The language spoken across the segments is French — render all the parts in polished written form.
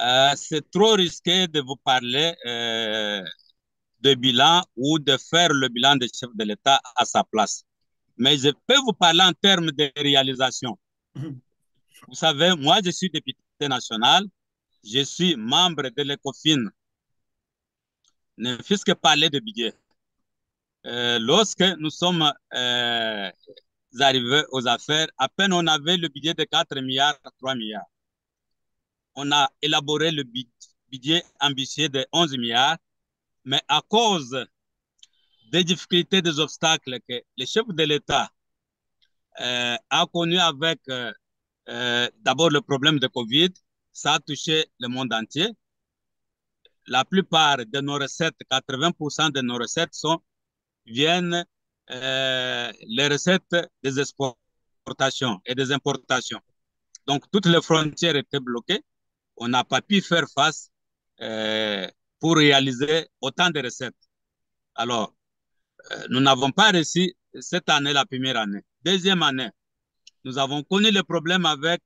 C'est trop risqué de vous parler de bilan ou de faire le bilan du chef de l'État à sa place. Mais je peux vous parler en termes de réalisation. Vous savez, moi, je suis député national, je suis membre de l'ECOFIN. Ne fût-ce que parler de budget. Lorsque nous sommes arrivés aux affaires, à peine on avait le budget de 4 milliards à 3 milliards. On a élaboré le budget ambitieux de 11 milliards, mais à cause des difficultés, des obstacles que le chef de l'État a connu avec d'abord le problème de Covid, ça a touché le monde entier. La plupart de nos recettes, 80% de nos recettes viennent les recettes des exportations et des importations. Donc, toutes les frontières étaient bloquées. On n'a pas pu faire face pour réaliser autant de recettes. Alors, nous n'avons pas réussi cette année, la première année. Deuxième année, nous avons connu le problème avec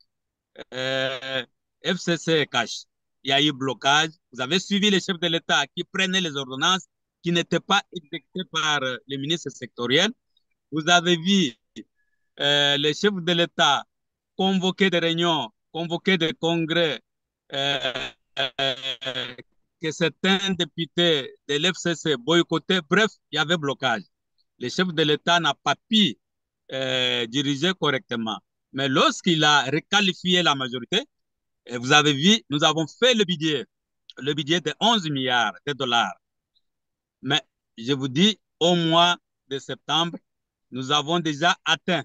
FCC et Cash. Il y a eu blocage. Vous avez suivi les chefs de l'État qui prenaient les ordonnances qui n'étaient pas exécutées par les ministres sectoriels. Vous avez vu les chefs de l'État convoquer des réunions, convoquer des congrès, euh, euh, que certains députés de l'FCC boycottaient. Bref, il y avait blocage. Le chef de l'État n'a pas pu diriger correctement. Mais lorsqu'il a requalifié la majorité, vous avez vu, nous avons fait le budget de 11 milliards de dollars. Mais je vous dis, au mois de septembre, nous avons déjà atteint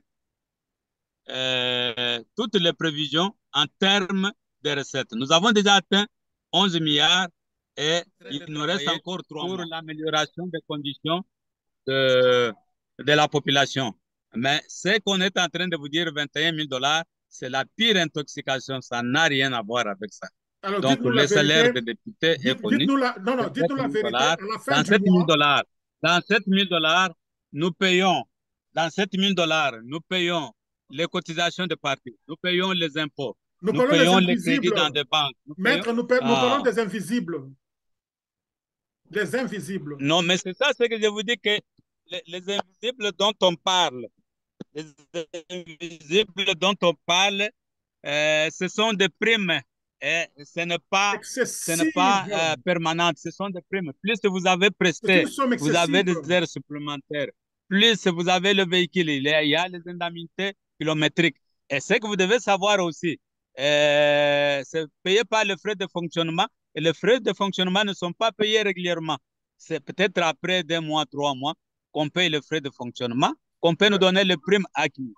toutes les prévisions en termes de recettes. Nous avons déjà atteint 11 milliards et il nous reste encore 3 mois pour l'amélioration des conditions de la population. Mais ce qu'on est en train de vous dire, 21 000 dollars, c'est la pire intoxication. Ça n'a rien à voir avec ça. Alors, Donc, dites-nous la le salaire vérité. des députés est connu. Dites-nous non, non, C'est dites-nous 7 la 000 vérité. À dollars. la fin Dans du 7 000 mois, dollars, dans 7 000 dollars, nous payons, dans 7 000 dollars, nous payons les cotisations de partis, nous payons les impôts, nous nous parlons des payons les crédits dans invisibles. des banques, nous payons. Maître, nous parlons Ah, des invisibles. Des invisibles. non, mais c'est ça ce que je vous dis que les invisibles dont on parle, les invisibles dont on parle, ce sont des primes et ce n'est pas Excessive. permanent, ce sont des primes. Plus vous avez C'est une presté, somme vous avez excessive. des heures supplémentaires, plus vous avez le véhicule, il y a les indemnités kilométriques. Et ce que vous devez savoir aussi, c'est payé par les frais de fonctionnement et les frais de fonctionnement ne sont pas payés régulièrement. C'est peut-être après 2 mois, 3 mois qu'on paye les frais de fonctionnement, qu'on peut nous donner les primes acquises.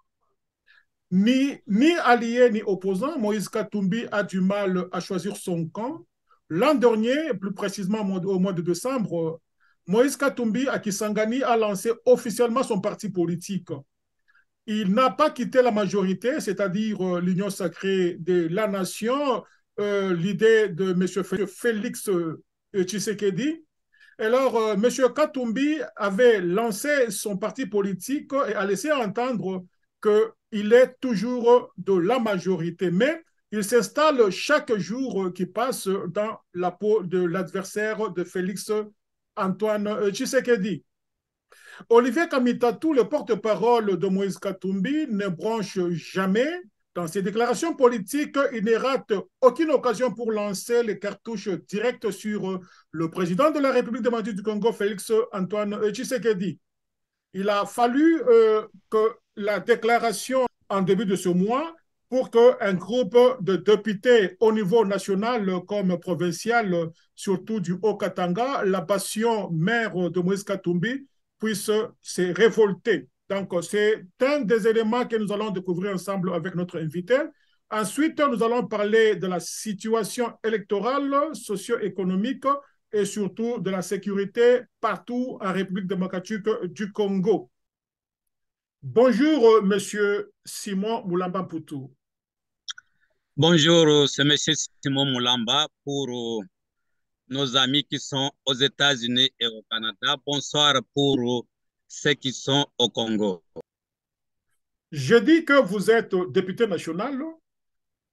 Ni allié ni opposant, Moïse Katumbi a du mal à choisir son camp. L'an dernier, plus précisément au mois de décembre, Moïse Katumbi à Kisangani a lancé officiellement son parti politique. Il n'a pas quitté la majorité, c'est-à-dire l'Union sacrée de la nation, l'idée de M. Félix Tshisekedi. Alors, M. Katumbi avait lancé son parti politique et a laissé entendre qu'il est toujours de la majorité, mais il s'installe chaque jour qui passe dans la peau de l'adversaire de Félix Antoine Tshisekedi. Olivier Kamitatou, le porte-parole de Moïse Katumbi, ne bronche jamais. Dans ses déclarations politiques, il ne rate aucune occasion pour lancer les cartouches directes sur le président de la République démocratique du Congo, Félix Antoine Tshisekedi. Il a fallu que la déclaration en début de ce mois pour qu'un groupe de députés au niveau national comme provincial, surtout du Haut-Katanga, la passion mère de Moïse Katumbi, puisse se révolter. Donc, c'est un des éléments que nous allons découvrir ensemble avec notre invité. Ensuite, nous allons parler de la situation électorale, socio-économique et surtout de la sécurité partout en République démocratique du Congo. Bonjour, Monsieur Simon Moulamba Poutou. Bonjour, c'est M. Simon Moulamba pour nos amis qui sont aux États-Unis et au Canada. Bonsoir pour ceux qui sont au Congo. Je dis que vous êtes député national.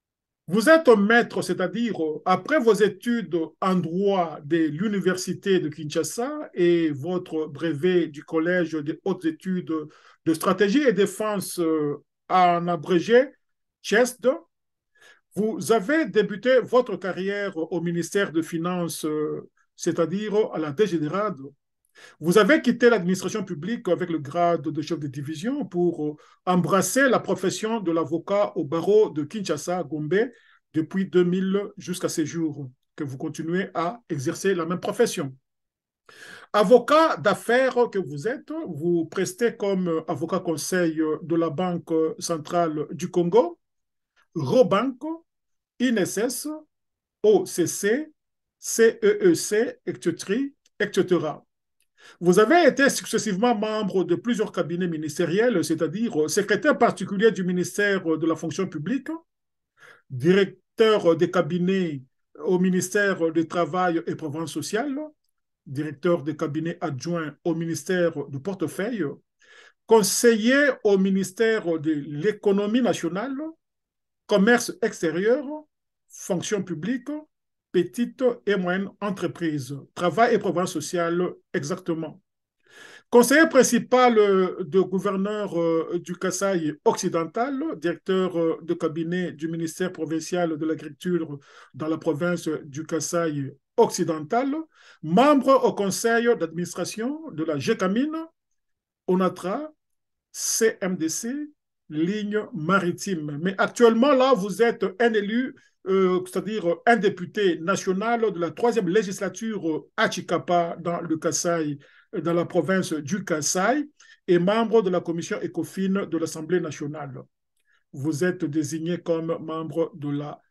Vous êtes maître, c'est-à-dire après vos études en droit de l'Université de Kinshasa et votre brevet du Collège des hautes études de stratégie et défense en abrégé, CHESD, vous avez débuté votre carrière au ministère des Finances, c'est-à-dire à la DGDRAD. Vous avez quitté l'administration publique avec le grade de chef de division pour embrasser la profession de l'avocat au barreau de Kinshasa, Gombe, depuis 2000 jusqu'à ces jours, que vous continuez à exercer la même profession. Avocat d'affaires que vous êtes, vous prestez comme avocat conseil de la Banque centrale du Congo, Robank, INSS, OCC, CEEC, etc. Vous avez été successivement membre de plusieurs cabinets ministériels, c'est-à-dire secrétaire particulier du ministère de la fonction publique, directeur des cabinets au ministère du Travail et Prévoyance sociale, directeur des cabinets adjoints au ministère du portefeuille, conseiller au ministère de l'économie nationale, commerce extérieur, fonction publique, petite et moyenne entreprise, travail et prévoyance sociale exactement. Conseiller principal de gouverneur du Kasaï occidental, directeur de cabinet du ministère provincial de l'agriculture dans la province du Kasaï occidental, membre au conseil d'administration de la GECAMINE, ONATRA, CMDC, ligne maritime. Mais actuellement, là, vous êtes un élu, c'est-à-dire un député national de la troisième législature à Chikapa, dans le Kasaï, dans la province du Kasaï, et membre de la commission ECOFIN de l'Assemblée nationale. Vous êtes désigné comme membre de la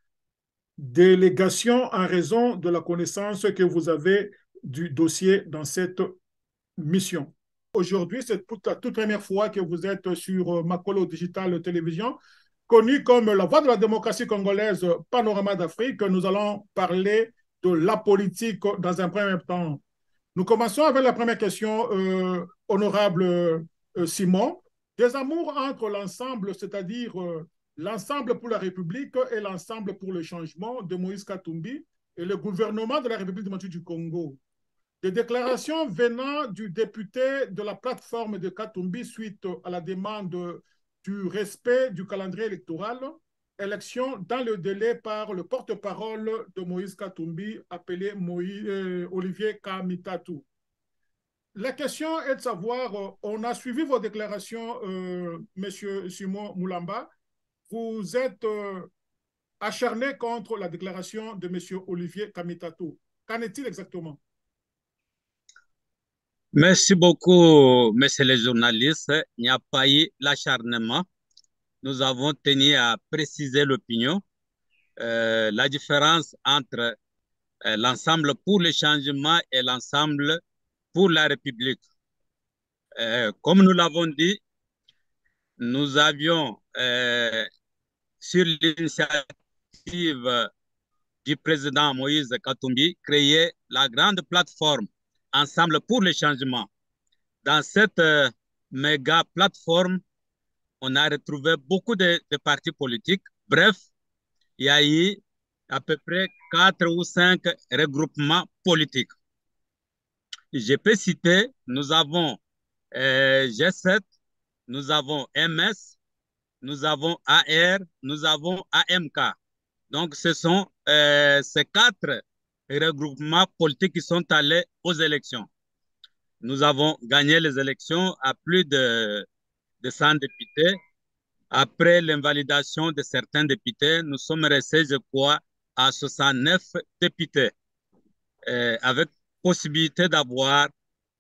délégation en raison de la connaissance que vous avez du dossier dans cette mission. Aujourd'hui, c'est la toute première fois que vous êtes sur Makolo Digital Télévision, connu comme la voix de la démocratie congolaise, Panorama d'Afrique. Nous allons parler de la politique dans un premier temps. Nous commençons avec la première question, honorable Simon. Des amours entre l'ensemble, c'est-à-dire l'ensemble pour la République et l'ensemble pour le changement de Moïse Katumbi et le gouvernement de la République démocratique du Congo. Des déclarations venant du député de la plateforme de Katumbi suite à la demande du respect du calendrier électoral, élection dans le délai par le porte-parole de Moïse Katumbi, appelé Olivier Kamitatu. La question est de savoir, on a suivi vos déclarations, Monsieur Simon Moulamba. Vous êtes acharné contre la déclaration de Monsieur Olivier Kamitatu. Qu'en est-il exactement? Merci beaucoup, messieurs les journalistes. Il n'y a pas eu l'acharnement. Nous avons tenu à préciser l'opinion, la différence entre l'ensemble pour le changement et l'ensemble pour la République. Comme nous l'avons dit, nous avions, sur l'initiative du président Moïse Katumbi, créé la grande plateforme Ensemble pour le changement. Dans cette méga plateforme, on a retrouvé beaucoup de partis politiques. Bref, il y a eu à peu près 4 ou 5 regroupements politiques. Je peux citer, nous avons G7, nous avons MS, nous avons AR, nous avons AMK. Donc, ce sont ces 4 regroupements politiques qui sont allés aux élections. Nous avons gagné les élections à plus de 100 députés. Après l'invalidation de certains députés, nous sommes restés, je crois, à 69 députés, avec possibilité d'avoir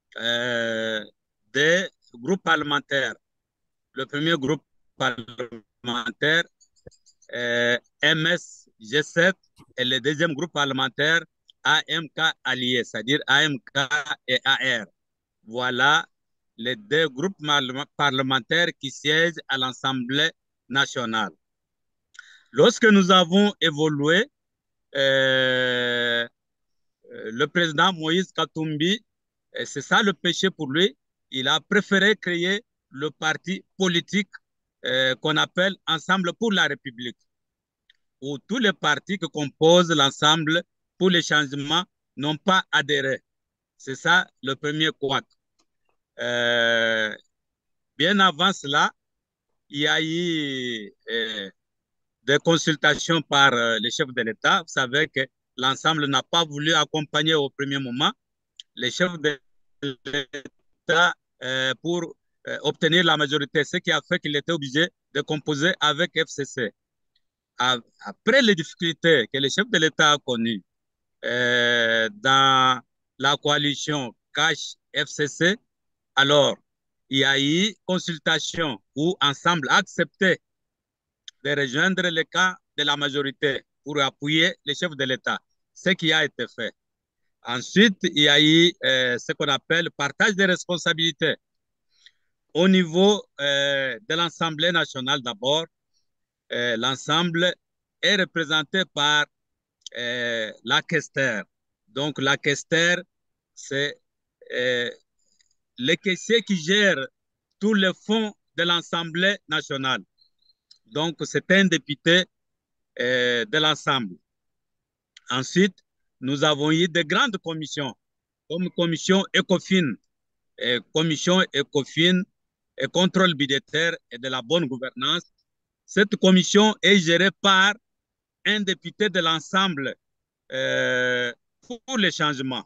des groupes parlementaires. Le premier groupe parlementaire, MS-G7, et le deuxième groupe parlementaire, AMK alliés, c'est-à-dire AMK et AR. Voilà les 2 groupes parlementaires qui siègent à l'Assemblée nationale. Lorsque nous avons évolué, le président Moïse Katumbi, c'est ça le péché pour lui, il a préféré créer le parti politique qu'on appelle Ensemble pour la République. où tous les partis qui composent l'ensemble pour les changements n'ont pas adhéré. C'est ça le premier couac. Bien avant cela, il y a eu des consultations par les chefs de l'État. Vous savez que l'ensemble n'a pas voulu accompagner au premier moment les chefs de l'État pour obtenir la majorité, ce qui a fait qu'il était obligé de composer avec FCC. Après les difficultés que les chefs de l'État ont connues dans la coalition CACH-FCC, alors il y a eu consultation où Ensemble a accepté de rejoindre le camp de la majorité pour appuyer les chefs de l'État, ce qui a été fait. Ensuite, il y a eu ce qu'on appelle partage des responsabilités. Au niveau de l'Assemblée nationale d'abord, l'ensemble est représenté par la Quester. Donc, la Quester, c'est le caissier qui gère tous les fonds de l'Assemblée nationale. Donc, c'est un député de l'ensemble. Ensuite, nous avons eu de grandes commissions, comme commission ECOFIN, et contrôle budgétaire et de la bonne gouvernance. Cette commission est gérée par un député de l'ensemble pour les changements.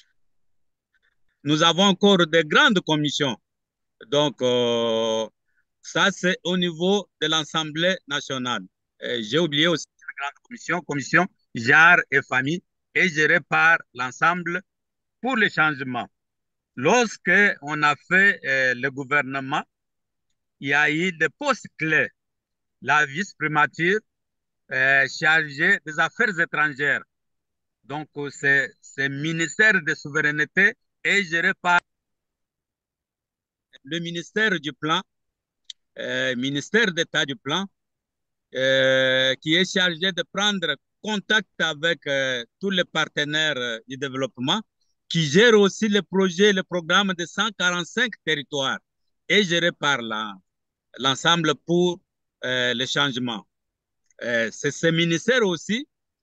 Nous avons encore de grandes commissions. Donc, ça, c'est au niveau de l'Assemblée nationale. J'ai oublié aussi la grande commission genre et famille, est gérée par l'ensemble pour les changements. Lorsque on a fait le gouvernement, il y a eu des postes clés. La vice-primature chargée des affaires étrangères. Donc, c'est ministère de souveraineté est géré par le ministère du Plan, ministère d'État du Plan, qui est chargé de prendre contact avec tous les partenaires du développement, qui gère aussi les projets, les programmes de 145 territoires, et géré par l'ensemble pour les changements. C'est ce ministère aussi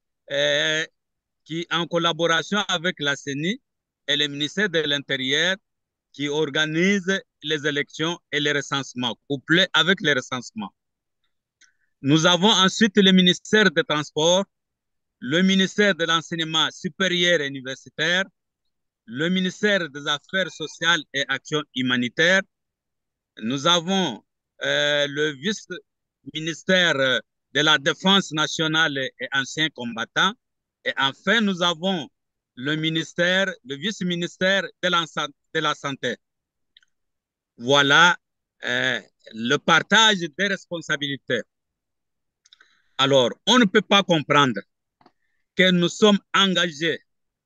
qui, en collaboration avec la CENI et le ministère de l'Intérieur, qui organise les élections et les recensements, couplés avec les recensements. Nous avons ensuite le ministère des Transports, le ministère de l'Enseignement supérieur et universitaire, le ministère des Affaires sociales et actions humanitaires. Nous avons le vice-ministère de la Défense nationale et anciens combattants. Et enfin, nous avons le vice-ministère de la Santé. Voilà le partage des responsabilités. Alors, on ne peut pas comprendre que nous sommes engagés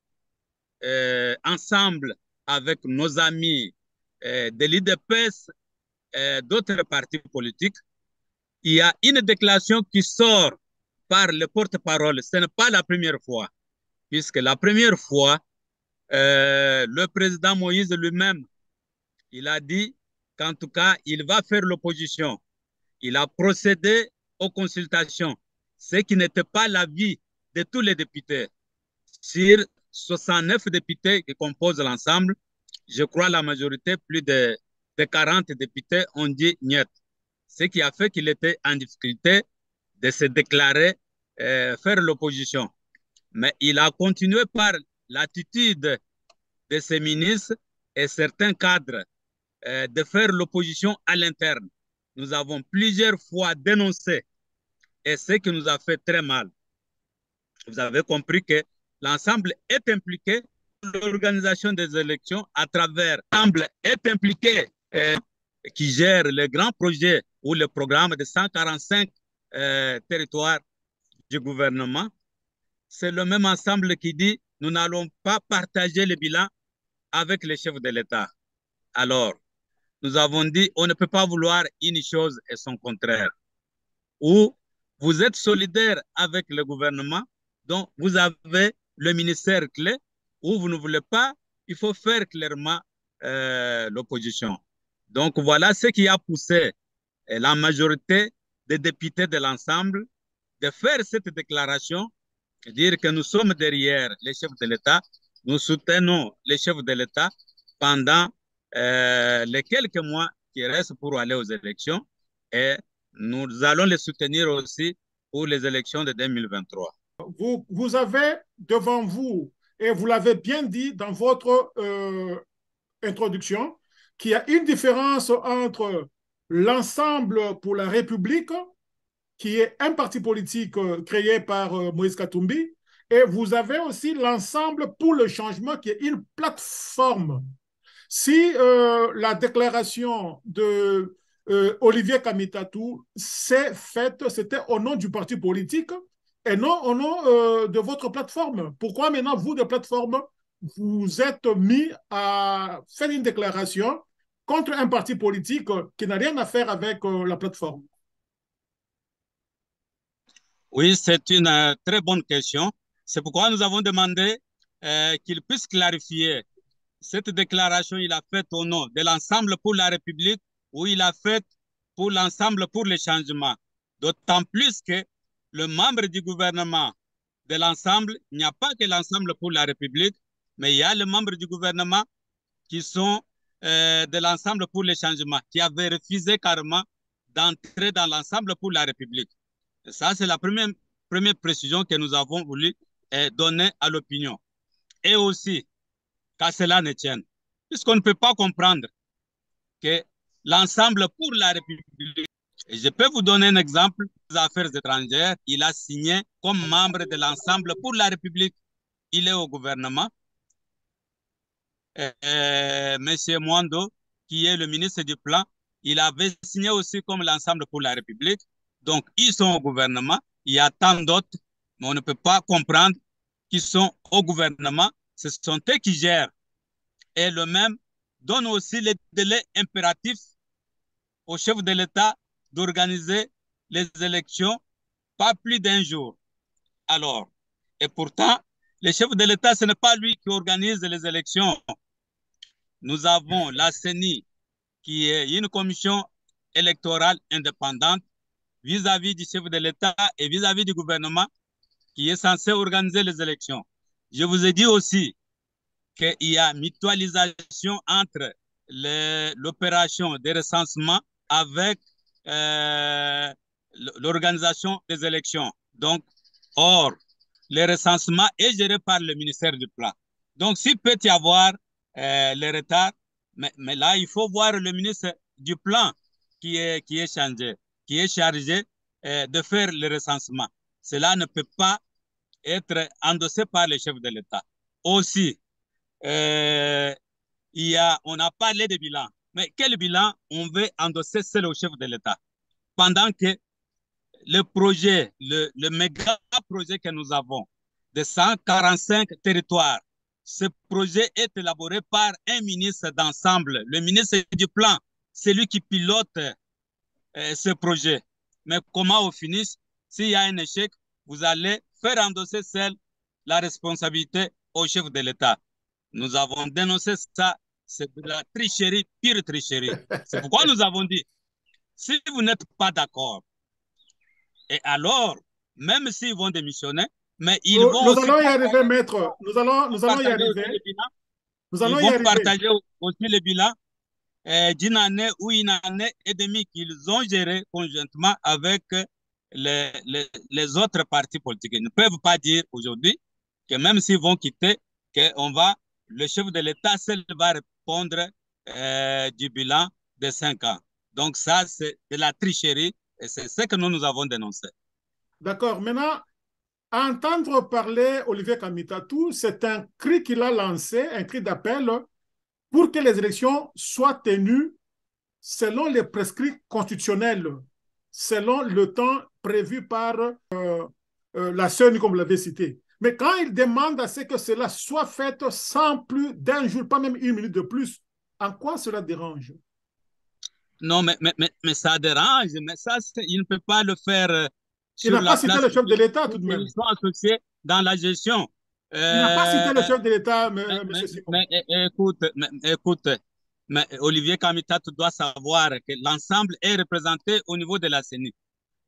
ensemble avec nos amis de l'IDPS et d'autres partis politiques. Il y a une déclaration qui sort par le porte-parole. Ce n'est pas la première fois, puisque la première fois, le président Moïse lui-même, il a dit qu'en tout cas, il va faire l'opposition. Il a procédé aux consultations, ce qui n'était pas l'avis de tous les députés. Sur 69 députés qui composent l'ensemble, je crois la majorité, plus de 40 députés ont dit niet. Ce qui a fait qu'il était en difficulté de se déclarer faire l'opposition. Mais il a continué par l'attitude de ses ministres et certains cadres de faire l'opposition à l'interne. Nous avons plusieurs fois dénoncé et ce qui nous a fait très mal. Vous avez compris que l'ensemble est impliqué dans l'organisation des élections à travers l'ensemble est impliqué qui gère les grands projets ou le programme de 145 territoires du gouvernement. C'est le même ensemble qui dit nous n'allons pas partager le bilan avec les chefs de l'État. Alors, nous avons dit on ne peut pas vouloir une chose et son contraire. Ou vous êtes solidaire avec le gouvernement, donc vous avez le ministère clé, ou vous ne voulez pas, il faut faire clairement l'opposition. Donc voilà ce qui a poussé la majorité des députés de l'ensemble de faire cette déclaration, dire que nous sommes derrière les chefs de l'État, nous soutenons les chefs de l'État pendant les quelques mois qui restent pour aller aux élections et nous allons les soutenir aussi pour les élections de 2023. Vous avez devant vous, et vous l'avez bien dit dans votre introduction, qu'il y a une différence entre l'ensemble pour la République, qui est un parti politique créé par Moïse Katumbi, et vous avez aussi l'ensemble pour le changement, qui est une plateforme. Si la déclaration de Olivier Kamitatou s'est faite, c'était au nom du parti politique et non au nom de votre plateforme. Pourquoi maintenant, vous, de plateforme, vous êtes mis à faire une déclaration contre un parti politique qui n'a rien à faire avec la plateforme? Oui, c'est une très bonne question. C'est pourquoi nous avons demandé qu'il puisse clarifier cette déclaration. Il a faite au nom de l'ensemble pour la République ou il a fait pour l'ensemble pour le changement. D'autant plus que le membre du gouvernement de l'ensemble, il n'y a pas que l'ensemble pour la République, mais il y a les membres du gouvernement qui sont de l'ensemble pour le changement, qui avaient refusé carrément d'entrer dans l'ensemble pour la République. Et ça, c'est la première précision que nous avons voulu donner à l'opinion. Et aussi, qu'à cela ne tienne, puisqu'on ne peut pas comprendre que l'ensemble pour la République, et je peux vous donner un exemple, des affaires étrangères, il a signé comme membre de l'ensemble pour la République. Il est au gouvernement. Monsieur Mwando, qui est le ministre du Plan, il avait signé aussi comme l'ensemble pour la République. Donc, ils sont au gouvernement. Il y a tant d'autres, mais on ne peut pas comprendre qu'ils sont au gouvernement. Ce sont eux qui gèrent. Et le même donne aussi les délais impératifs au chef de l'État d'organiser les élections pas plus d'un jour. Alors, et pourtant, le chef de l'État, ce n'est pas lui qui organise les élections. Nous avons la CENI, qui est une commission électorale indépendante vis-à-vis du chef de l'État et vis-à-vis du gouvernement qui est censé organiser les élections. Je vous ai dit aussi qu'il y a mutualisation entre l'opération de recensement avec l'organisation des élections. Donc, or, le recensement est géré par le ministère du Plan. Donc, s'il peut y avoir les retards, mais là, il faut voir le ministre du Plan qui est chargé de faire le recensement. Cela ne peut pas être endossé par le chef de l'État. Aussi, on a parlé de bilan. Mais quel bilan on veut endosser seul au chef de l'État? Pendant que le projet, le méga projet que nous avons de 145 territoires, ce projet est élaboré par un ministre d'ensemble, le ministre du Plan, c'est lui qui pilote ce projet. Mais comment au finish, s'il y a un échec, vous allez faire endosser seul la responsabilité au chef de l'État. Nous avons dénoncé ça, c'est de la tricherie, pire tricherie. C'est pourquoi nous avons dit, si vous n'êtes pas d'accord, et alors, même s'ils vont démissionner, mais ils vont nous aussi allons y arriver, maître. Nous allons y partager aussi arriver. le bilan. Nous Ils allons y vont arriver. partager aussi le bilan d'une année ou une année et demie qu'ils ont géré conjointement avec les autres partis politiques. Ils ne peuvent pas dire aujourd'hui que même s'ils vont quitter, le chef de l'État seul va répondre du bilan de 5 ans. Donc ça, c'est de la tricherie et c'est ce que nous avons dénoncé. D'accord. Maintenant, entendre parler Olivier Kamitatou, c'est un cri qu'il a lancé, un cri d'appel pour que les élections soient tenues selon les prescrits constitutionnels, selon le temps prévu par la CENI, comme vous l'avez cité. Mais quand il demande à ce que cela soit fait sans plus d'un jour, pas même une minute de plus, en quoi cela dérange? Non, mais ça dérange, mais ça, il ne peut pas le faire Il sur n'a la pas cité place le chef de publique. l'État tout de même. Ils sont associés dans la gestion. Il n'a pas cité le Euh, chef de l'État, M. Simon. écoute, mais Olivier Kamitat doit savoir que l'ensemble est représenté au niveau de la CENI.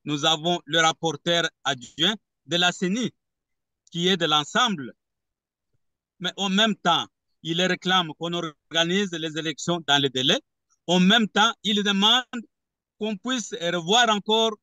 nous avons le rapporteur adjoint de la CENI, qui est de l'ensemble. Mais en même temps, il réclame qu'on organise les élections dans les délais. En même temps, il demande qu'on puisse revoir encore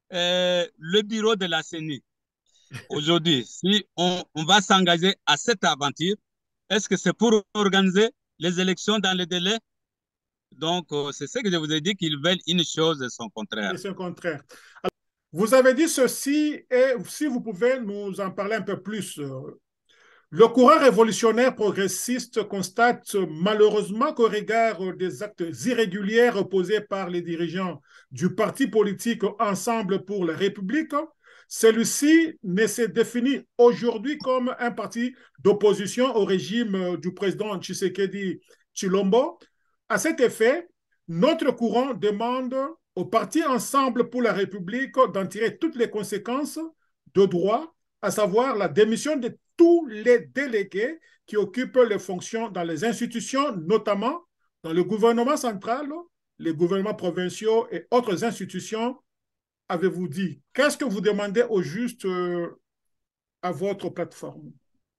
le bureau de la CENI. Aujourd'hui, si on va s'engager à cette aventure, est-ce que c'est pour organiser les élections dans les délais? Donc, c'est ce que je vous ai dit, qu'ils veulent une chose et son contraire. Et c'est le contraire. Alors, vous avez dit ceci, et si vous pouvez nous en parler un peu plus. Le courant révolutionnaire progressiste constate malheureusement qu'au regard des actes irréguliers posés par les dirigeants du parti politique Ensemble pour la République, celui-ci ne s'est défini aujourd'hui comme un parti d'opposition au régime du président Tshisekedi Chilombo. À cet effet, notre courant demande au parti Ensemble pour la République d'en tirer toutes les conséquences de droit, à savoir la démission de tous les délégués qui occupent les fonctions dans les institutions, notamment dans le gouvernement central, les gouvernements provinciaux et autres institutions. Avez-vous dit? Qu'est-ce que vous demandez au juste à votre plateforme?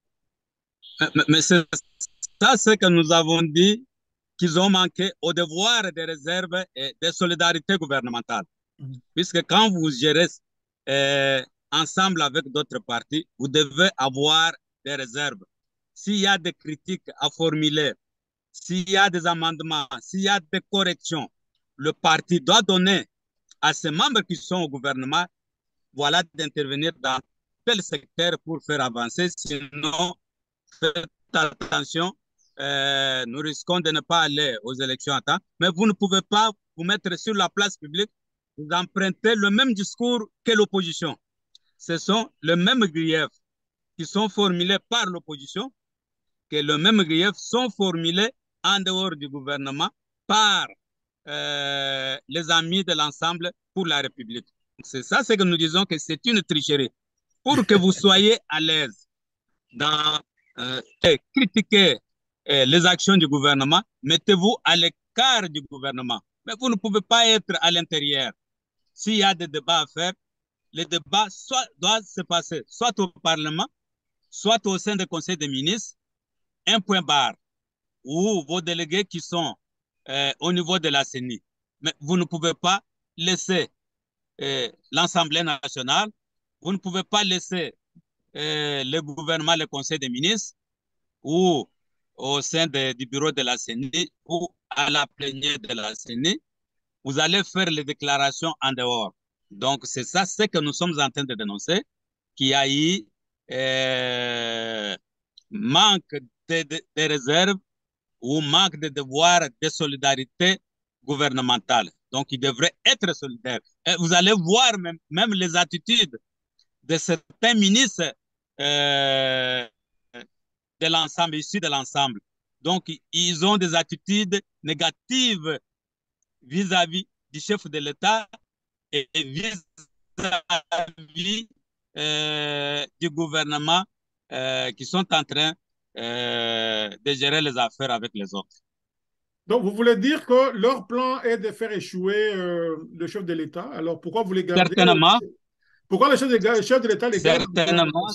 Mais c'est ça, c'est que nous avons dit qu'ils ont manqué au devoir des réserves et des solidarités gouvernementales. Puisque quand vous gérez ensemble avec d'autres partis, vous devez avoir des réserves. S'il y a des critiques à formuler, s'il y a des amendements, s'il y a des corrections, le parti doit donner à ses membres qui sont au gouvernement, voilà, d'intervenir dans tel secteur pour faire avancer. Sinon, faites attention, nous risquons de ne pas aller aux élections à temps. Mais vous ne pouvez pas vous mettre sur la place publique, vous empruntez le même discours que l'opposition. Ce sont les mêmes griefs qui sont formulés par l'opposition, que les mêmes griefs sont formulés en dehors du gouvernement par les amis de l'ensemble pour la République. C'est ça, c'est que nous disons que c'est une tricherie. Pour que vous soyez à l'aise dans critiquer les actions du gouvernement, mettez-vous à l'écart du gouvernement. Mais vous ne pouvez pas être à l'intérieur. S'il y a des débats à faire, les débats doivent se passer soit au Parlement, soit au sein du Conseil des ministres, un point barre, ou vos délégués qui sont au niveau de la CENI. Mais vous ne pouvez pas laisser l'Assemblée nationale, vous ne pouvez pas laisser le gouvernement, le Conseil des ministres, ou au sein du bureau de la CENI, ou à la plénière de la CENI, vous allez faire les déclarations en dehors. Donc, c'est ça, ce que nous sommes en train de dénoncer, qu'il y a eu manque de réserves ou manque de devoir de solidarité gouvernementale. Donc, il devrait être solidaire. Et vous allez voir même les attitudes de certains ministres de l'ensemble, issus de l'ensemble. Donc, ils ont des attitudes négatives vis-à-vis du chef de l'État et vis-à-vis du gouvernement qui sont en train de gérer les affaires avec les autres. Donc, vous voulez dire que leur plan est de faire échouer le chef de l'État. Alors, pourquoi vous les gardez? Certainement. Pourquoi le chef de l'État les garde? Certainement.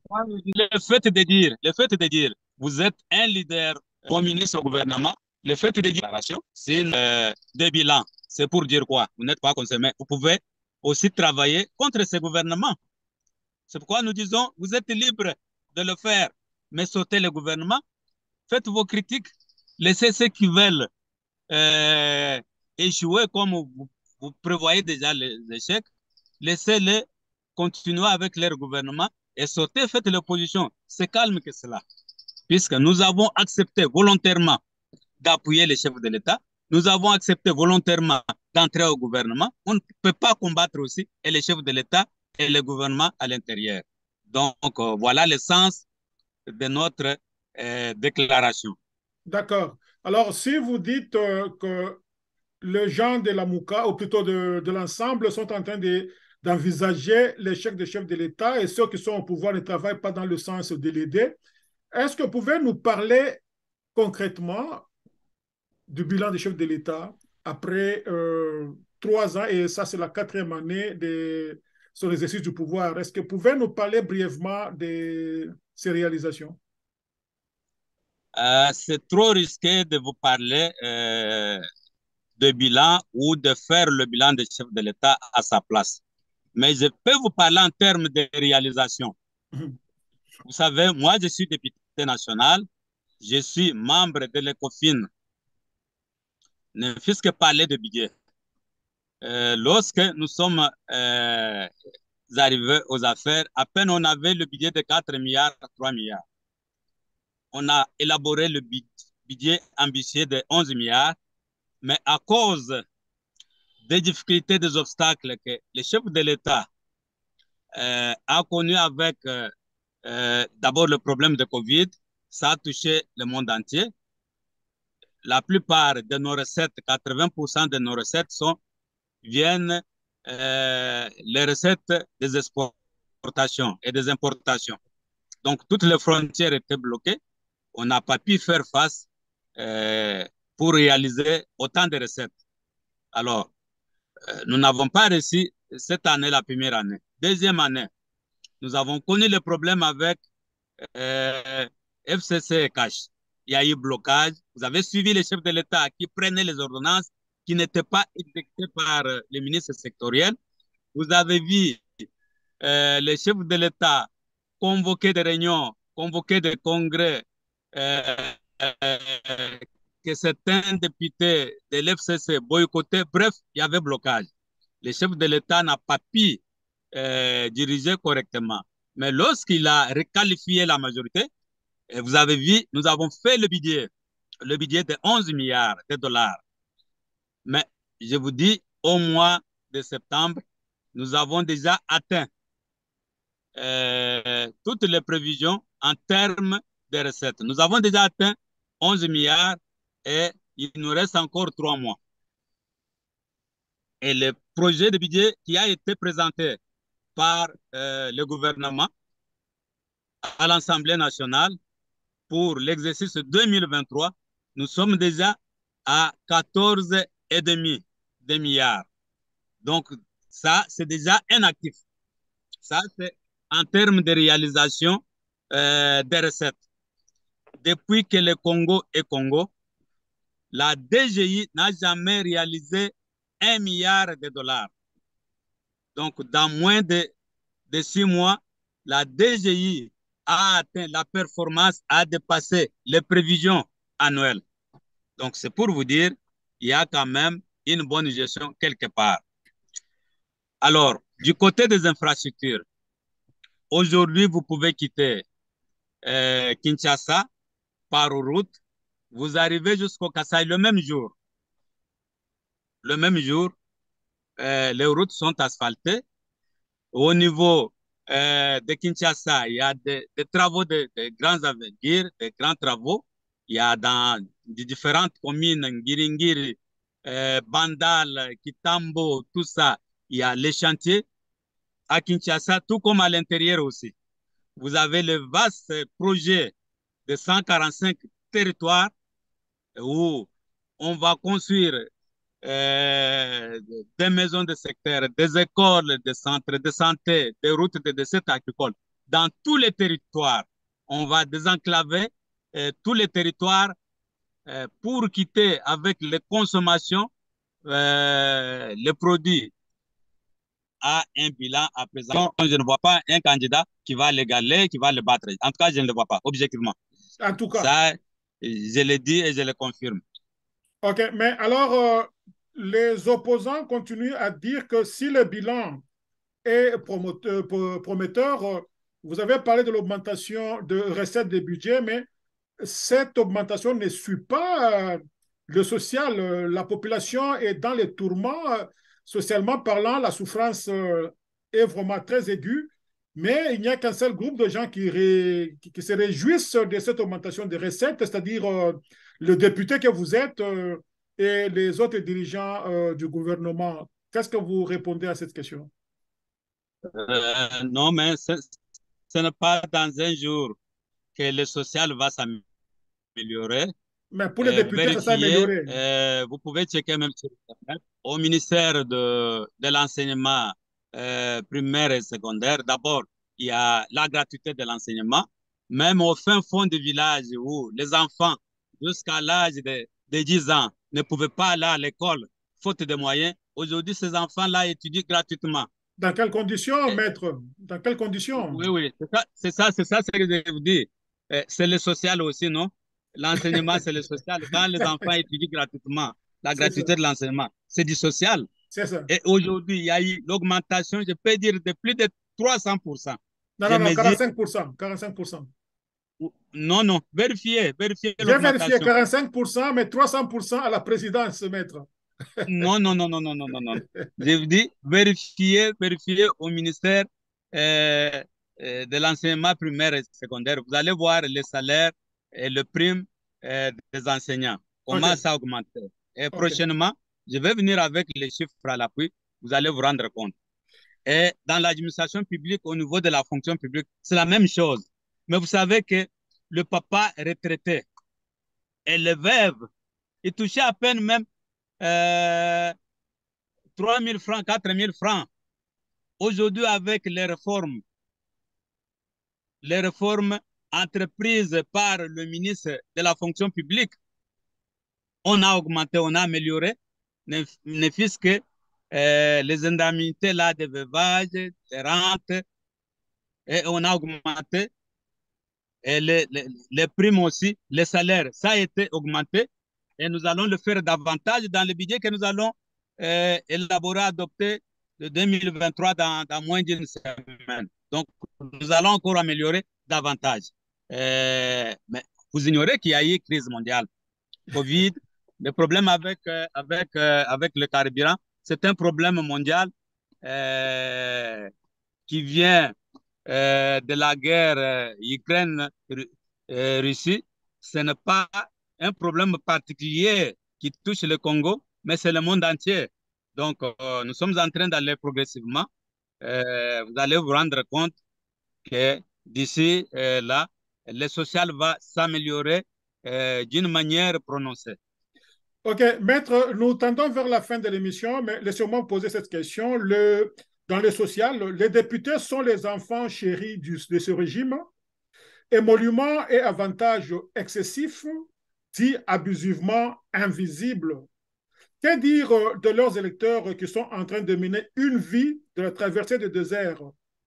Le fait de dire, vous êtes un leader communiste au gouvernement, le fait de dire, c'est des bilans. C'est pour dire quoi? Vous n'êtes pas consommé. Vous pouvez aussi travailler contre ce gouvernement. C'est pourquoi nous disons, vous êtes libre de le faire, mais sautez le gouvernement, faites vos critiques, laissez ceux qui veulent échouer comme vous prévoyez déjà les échecs, laissez-les continuer avec leur gouvernement et sautez, faites l'opposition. C'est calme que cela, puisque nous avons accepté volontairement d'appuyer les chefs de l'État, nous avons accepté volontairement d'entrer au gouvernement. On ne peut pas combattre aussi et les chefs de l'État et le gouvernement à l'intérieur. Donc, voilà le sens de notre déclaration. D'accord. Alors, si vous dites que les gens de la MOUCA, ou plutôt de l'ensemble, sont en train d'envisager l'échec des chefs de l'État et ceux qui sont au pouvoir ne travaillent pas dans le sens de l'aider, est-ce que vous pouvez nous parler concrètement du bilan des chefs de l'État après 3 ans et ça, c'est la 4e année de son exercice du pouvoir. Est-ce que vous pouvez nous parler brièvement de ces réalisations? C'est trop risqué de vous parler de bilan ou de faire le bilan des chefs de l'État à sa place. Mais je peux vous parler en termes de réalisation. Vous savez, moi, je suis député national, je suis membre de l'ECOFIN. Ne fût-ce que parler de budget. Lorsque nous sommes arrivés aux affaires, à peine on avait le budget de 4 milliards, 3 milliards. On a élaboré le budget ambitieux de 11 milliards, mais à cause des difficultés, des obstacles que le chef de l'État a connu avec d'abord le problème de Covid, ça a touché le monde entier. La plupart de nos recettes, 80% de nos recettes viennent les recettes des exportations et des importations. Donc, toutes les frontières étaient bloquées. On n'a pas pu faire face pour réaliser autant de recettes. Alors, nous n'avons pas réussi cette année, la première année. Deuxième année, nous avons connu le problème avec FCC et Cash. Il y a eu blocage. Vous avez suivi les chefs de l'État qui prenaient les ordonnances qui n'étaient pas exécutées par les ministres sectoriels. Vous avez vu les chefs de l'État convoquer des réunions, convoquer des congrès, euh, euh, que certains députés de l'FCC boycottaient. Bref, il y avait blocage. Le chef de l'État n'a pas pu diriger correctement. Mais lorsqu'il a requalifié la majorité, vous avez vu, nous avons fait le budget de 11 milliards de dollars. Mais je vous dis, au mois de septembre, nous avons déjà atteint toutes les prévisions en termes de recettes. Nous avons déjà atteint 11 milliards et il nous reste encore 3 mois. Et le projet de budget qui a été présenté par le gouvernement à l'Assemblée nationale pour l'exercice 2023, nous sommes déjà à 14,5 milliards. Donc, ça, c'est déjà un actif. Ça, c'est en termes de réalisation des recettes. Depuis que le Congo est Congo, la DGI n'a jamais réalisé 1 milliard de dollars. Donc, dans moins de 6 mois, la DGI a atteint la performance, a dépassé les prévisions annuelles. Donc, c'est pour vous dire, il y a quand même une bonne gestion quelque part. Alors, du côté des infrastructures, aujourd'hui, vous pouvez quitter Kinshasa par route, vous arrivez jusqu'au Kasaï le même jour. Le même jour, les routes sont asphaltées. Au niveau de Kinshasa, il y a des travaux de grands envergures, des grands travaux. Il y a dans les différentes communes, Ngiringiri, Bandal, Kitambo, tout ça, il y a les chantiers. À Kinshasa, tout comme à l'intérieur aussi. Vous avez le vaste projet de 145 territoires où on va construire des maisons de secteur, des écoles, des centres de santé, des routes de dessert agricole. Dans tous les territoires, on va désenclaver tous les territoires pour quitter avec les consommations les produits à un bilan à présent. Je ne vois pas un candidat qui va l'égaler, qui va le battre. En tout cas, je ne le vois pas, objectivement. En tout cas. Ça, je le dis et je le confirme. OK, mais alors, les opposants continuent à dire que si le bilan est prometteur, vous avez parlé de l'augmentation de recettes des budgets, mais cette augmentation ne suit pas le social. La population est dans les tourments. Socialement parlant, la souffrance est vraiment très aiguë, mais il n'y a qu'un seul groupe de gens qui se réjouissent de cette augmentation des recettes, c'est-à-dire le député que vous êtes et les autres dirigeants du gouvernement. Qu'est-ce que vous répondez à cette question? Non, mais ce n'est pas dans un jour que le social va s'améliorer. Mais pour les députés, ça s'est vérifier, amélioré. vous pouvez checker même sur Internet, au ministère de l'enseignement primaire et secondaire. D'abord, il y a la gratuité de l'enseignement, même au fin fond du village où les enfants jusqu'à l'âge de 10 ans ne pouvaient pas aller à l'école faute de moyens. Aujourd'hui, ces enfants-là étudient gratuitement. Dans quelles conditions, Et, maître? Dans quelles conditions? oui, oui, c'est ça ce que je vous dis. C'est le social aussi, non? L'enseignement, c'est le social. Quand les enfants étudient gratuitement, la C'est ça. gratuité de l'enseignement, c'est du social. C'est ça. Et aujourd'hui, il y a eu l'augmentation, je peux dire, de plus de 300%. Non, Je non, non, me dis, 45%. 45%. non, non, vérifiez J'ai vérifié l'augmentation. 45%, mais 300% à la présidence, maître. Non, non, non, non, non, non, non, non. Je vous dis, vérifiez au ministère euh, de l'enseignement primaire et secondaire. Vous allez voir les salaires et le prime des enseignants, comment OK. ça a augmenté. Et OK. prochainement, je vais venir avec les chiffres à l'appui. Vous allez vous rendre compte. Et dans l'administration publique, au niveau de la fonction publique, c'est la même chose. Mais vous savez que le papa retraité et le veuve, il touchait à peine même euh, 3 000 francs, 4 000 francs. Aujourd'hui, avec les réformes entreprises par le ministre de la fonction publique, on a augmenté, on a amélioré, ne fût-ce que les indemnités là, de veuvage, des rentes, et on a augmenté, et les primes aussi, les salaires, ça a été augmenté, et nous allons le faire davantage dans le budget que nous allons élaborer, adopter de 2023 dans moins d'une semaine. Donc, nous allons encore améliorer davantage. Mais vous ignorez qu'il y a eu crise mondiale, Covid, le problème avec le carburant, c'est un problème mondial euh, qui vient de la guerre Ukraine-Russie. Ce n'est pas un problème particulier qui touche le Congo, mais c'est le monde entier. Donc, nous sommes en train d'aller progressivement. Vous allez vous rendre compte que d'ici là, le social va s'améliorer d'une manière prononcée. OK, maître, nous tendons vers la fin de l'émission, mais laissez-moi poser cette question. Dans le social, les députés sont les enfants chéris de ce régime. Émoluments et avantages excessifs, dits abusivement invisibles. Que dire de leurs électeurs qui sont en train de mener une vie de la traversée du désert?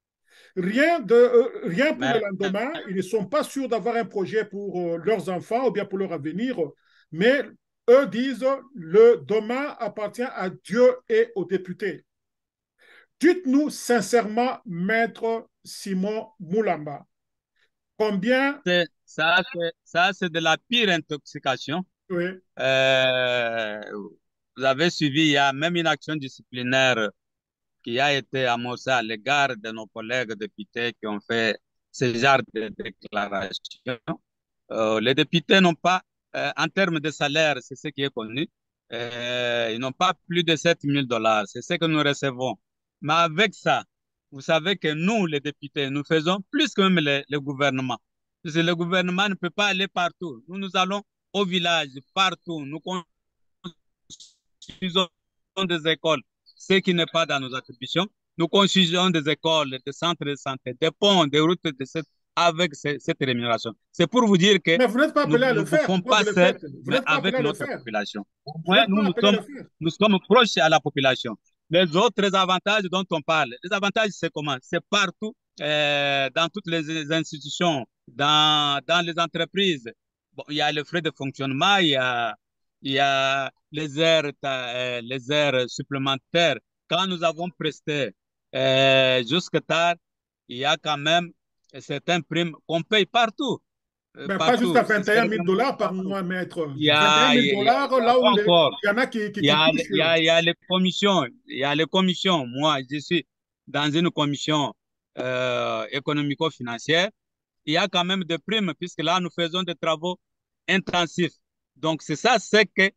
Rien pour le Mais, lendemain. Ils ne sont pas sûrs d'avoir un projet pour leurs enfants ou bien pour leur avenir. Mais eux disent le demain appartient à Dieu et aux députés. Dites-nous sincèrement, maître Simon Moulamba, combien. ça, c'est de la pire intoxication. Oui, Euh, vous avez suivi, il y a même une action disciplinaire qui a été amorcée à l'égard de nos collègues députés qui ont fait ce genre de déclaration. Les députés n'ont pas, en termes de salaire, c'est ce qui est connu, ils n'ont pas plus de 7 000 $. C'est ce que nous recevons. Mais avec ça, vous savez que nous, les députés, nous faisons plus que même le gouvernement. Parce que le gouvernement ne peut pas aller partout. Nous allons au village, partout. Nous construisons des écoles, ce qui n'est pas dans nos attributions. Nous construisons des écoles, des centres de santé, des ponts, des routes avec cette rémunération. C'est pour vous dire que mais vous n'êtes pas nous appelé à le ne faire. bouffons Pourquoi pas vous le seul, faites? Vous mais n'êtes pas appelé avec à le notre faire. population. Au Vous moins, n'êtes pas appelé à le faire. nous sommes proches à la population. Les autres avantages dont on parle, les avantages, c'est comment? C'est partout, dans toutes les institutions, dans les entreprises. Bon, il y a les frais de fonctionnement, il y a les heures supplémentaires. Quand nous avons presté jusque tard, il y a quand même certaines primes qu'on paye partout. Mais pas jusqu'à Partout. C'est 21 000 réglementé dollars par partout. mois, maître. Il y 21 a, 000 il y a, dollars, il y a là où pas encore. il y en a qui Il y a, touchent. il y a les commissions. Il y a les commissions. Moi, je suis dans une commission économico-financière. Il y a quand même des primes, puisque là, nous faisons des travaux intensifs. Donc, c'est ça, c'est que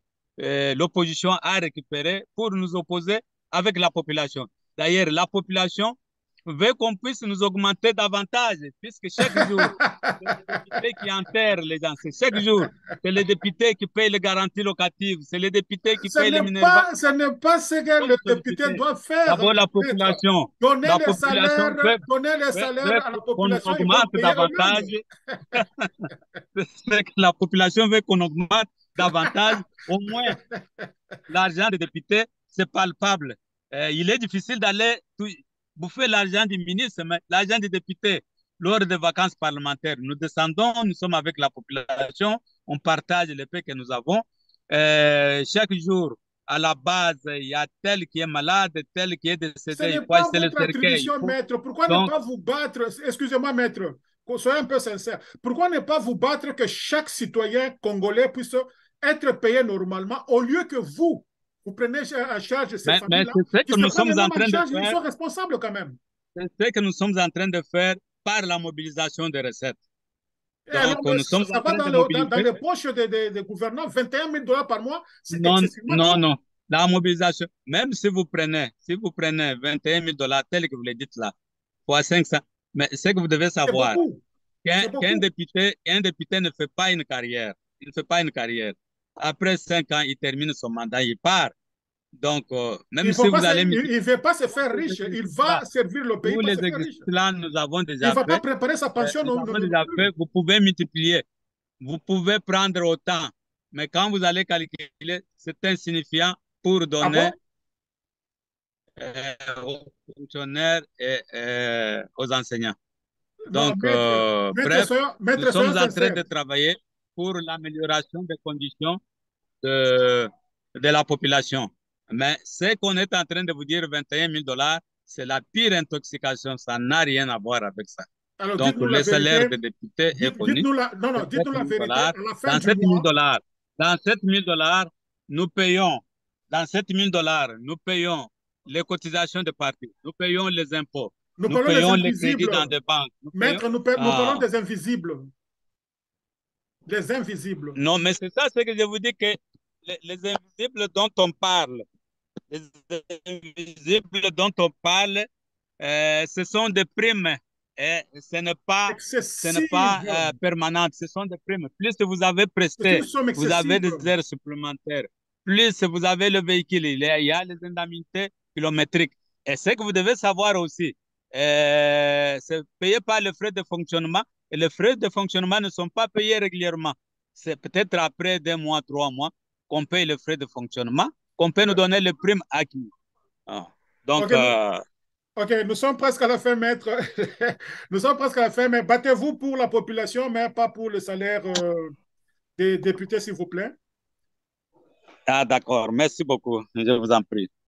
l'opposition a récupéré pour nous opposer avec la population. D'ailleurs, la population veut qu'on puisse nous augmenter davantage, puisque chaque jour, c'est les députés qui enterrent les gens. C'est chaque jour, c'est les députés qui payent les garanties locatives, c'est les députés qui payent les minervas. Ce n'est pas ce que le député doit faire, d'abord maître. Donner la les population salaires, donner les salaires à la qu'on population, ils vont augmente payer davantage. C'est que la population veut qu'on augmente davantage. Au moins, l'argent des députés, c'est palpable. Il est difficile d'aller bouffer l'argent du ministre, mais l'argent des députés, lors des vacances parlementaires, nous descendons, nous sommes avec la population, on partage les paix que nous avons. Chaque jour, à la base, il y a tel qui est malade, tel qui est Ce décédé, il n'est faut pas acheter le votre cercueil. attribution, maître. Pourquoi ne Donc, pas vous battre? Excusez-moi, maître, soyez un peu sincère. Pourquoi ne pas vous battre que chaque citoyen congolais puisse être payé normalement au lieu que vous prenez en charge ces mais familles-là c'est ce qui que se nous prennent sommes en eux-mêmes en train de charge, ils faire. sont responsables quand même. C'est ce que nous sommes en train de faire par la mobilisation des recettes. Et alors, Donc, nous sommes ça en va train de dans mobiliser. les poches des gouvernants, 21 000 $ par mois, c'est Non, excessivement non, trop. non. La mobilisation, même si vous prenez 21 000 $ tel que vous le dites là, fois 500, mais ce que vous devez C'est savoir, beaucoup. C'est beaucoup. qu'un député ne fait pas une carrière. Il ne fait pas une carrière. Après 5 ans, il termine son mandat, il part. Donc, même si vous allez Il multiplier ne veut pas se tous faire les riche. Il exercices va là, servir le pays tous pour les se faire riche. exercices là, nous avons Il ne déjà va pas fait. préparer sa pension Nous non, avons non, non déjà plus. fait. Vous pouvez multiplier. Vous pouvez prendre autant. Mais quand vous allez calculer, c'est insignifiant pour Ah donner bon? aux fonctionnaires et aux enseignants. Non, Donc, bref, nous maître, sommes soyons en train sincères. de travailler pour l'amélioration des conditions de, de la population. Mais ce qu'on est en train de vous dire, 21 000 $, c'est la pire intoxication. Ça n'a rien à voir avec ça. Alors, Donc, dites-nous la le salaire vérité. des députés est connu. Dites-nous non, non, C'est 7 dites-nous la 000 vérité. dollars. À la fin Dans du 7 000 mois, dollars, dans 7 000 dollars, nous payons, dans 7 000 dollars, nous payons les cotisations de partis, nous payons les impôts, nous nous parlons des payons les crédits invisibles. dans des banques, nous payons. Maître, nous parlons Ah, des invisibles. Des invisibles. non, mais c'est ça ce que je vous dis que les invisibles dont on parle, les invisibles dont on parle, ce sont des primes et ce n'est pas Excessives. permanent, ce sont des primes. Plus vous avez C'est une presté, somme vous avez excessive. des heures supplémentaires, plus vous avez le véhicule, il y a les indemnités kilométriques. Et ce que vous devez savoir aussi, c'est payé par les frais de fonctionnement et les frais de fonctionnement ne sont pas payés régulièrement. C'est peut-être après 2 mois, 3 mois qu'on paye les frais de fonctionnement, qu'on peut nous donner les primes acquises. Ah. Donc, OK, OK, nous sommes presque à la fin, maître. Nous sommes presque à la fin, mais battez-vous pour la population, mais pas pour le salaire des députés, s'il vous plaît. ah, d'accord. Merci beaucoup. Je vous en prie.